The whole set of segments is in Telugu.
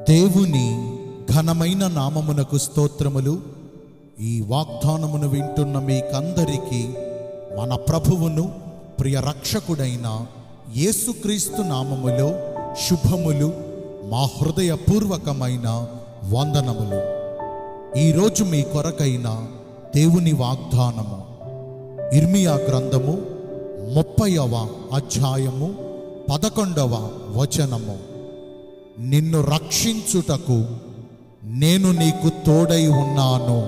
దేవుని ఘనమైన నామమునకు స్తోత్రములు. ఈ వాగ్దానమును వింటున్న మీకందరికీ మన ప్రభువును ప్రియ రక్షకుడైన యేసుక్రీస్తు నామములో శుభములు, మా హృదయపూర్వకమైన వందనములు. ఈరోజు మీ కొరకైన దేవుని వాగ్దానము ఇర్మియా గ్రంథము 30వ అధ్యాయము 11వ వచనము. నిన్ను రక్షించుటకు నేను నీకు తోడై ఉన్నాను.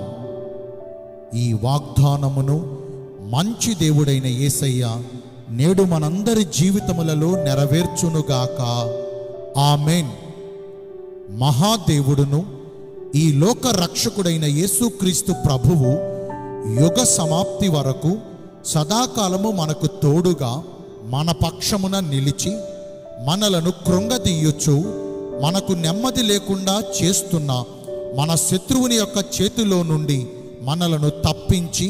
ఈ వాగ్దానమును మంచి దేవుడైన యేసయ్య నేడు మనందరి జీవితములలో నెరవేర్చునుగాక. ఆమేన్. మహాదేవుడును ఈ లోక రక్షకుడైన యేసుక్రీస్తు ప్రభువు యుగ సమాప్తి వరకు సదాకాలము మనకు తోడుగా మన పక్షమున నిలిచి మనలను కృంగదీయుచు మనకు నెమ్మది లేకుండా చేస్తున్న మన శత్రువుని యొక్క చేతిలో నుండి మనలను తప్పించి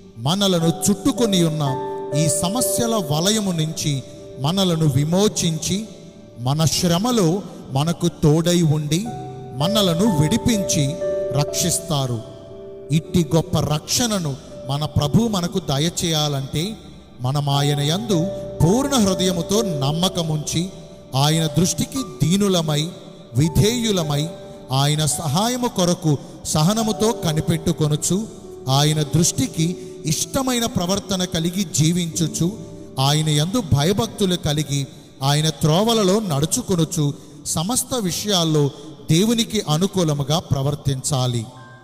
మనలను చుట్టుకొని ఉన్న ఈ సమస్యల వలయము నుంచి మనలను విమోచించి మన శ్రమలో మనకు తోడై ఉండి మనలను విడిపించి రక్షిస్తారు. ఇట్టి గొప్ప రక్షణను మన ప్రభు మనకు దయచేయాలంటే మనం ఆయన యందు పూర్ణ హృదయముతో నమ్మకముంచి ఆయన దృష్టికి దీనులమై విధేయులమై ఆయన సహాయము కొరకు సహనముతో కనిపెట్టుకొనుచు ఆయన దృష్టికి ఇష్టమైన ప్రవర్తన కలిగి జీవించుచు ఆయన యందు భయభక్తులు కలిగి ఆయన త్రోవలలో నడుచుకొనుచు సమస్త విషయాల్లో దేవునికి అనుకూలముగా ప్రవర్తించాలి.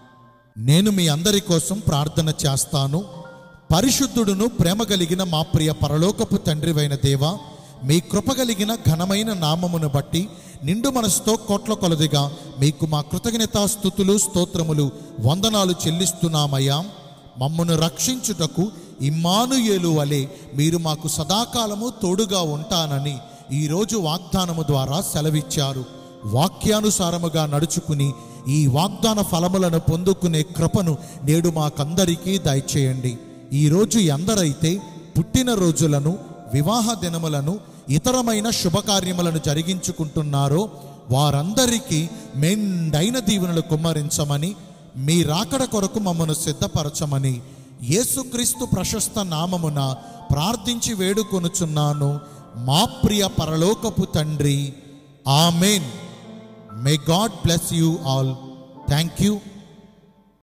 నేను మీ అందరి కోసం ప్రార్థన చేస్తాను. పరిశుద్ధుడును ప్రేమ కలిగిన మా ప్రియ పరలోకపు తండ్రివైన దేవా, మీ కృప కలిగిన ఘనమైన నామమును బట్టి నిండు మనసుతో కోట్ల కొలదిగా మీకు మా కృతజ్ఞతాస్తుతులు స్తోత్రములు వందనాలు చెల్లిస్తున్నామయ్యా. మమ్మను రక్షించుటకు ఇమ్మానుయేలు వలె మీరు మాకు సదాకాలము తోడుగా ఉంటానని ఈరోజు వాగ్దానము ద్వారా సెలవిచ్చారు. వాక్యానుసారముగా నడుచుకుని ఈ వాగ్దాన ఫలములను పొందుకునే కృపను నేడు మాకందరికీ దయచేయండి. ఈరోజు ఎందరైతే పుట్టినరోజులను, వివాహ దినములను, ఇతరమైన శుభకార్యములను జరిగించుకుంటున్నారో వారందరికీ మెండైన దీవెనలు కుమ్మరించమని, మీ రాకడ కొరకు మమ్మను సిద్ధపరచమని యేసుక్రీస్తు ప్రశస్త నామమున ప్రార్థించి వేడుకొనుచున్నాను మా ప్రియ పరలోకపు తండ్రి. ఆమేన్. May God bless you all. Thank you.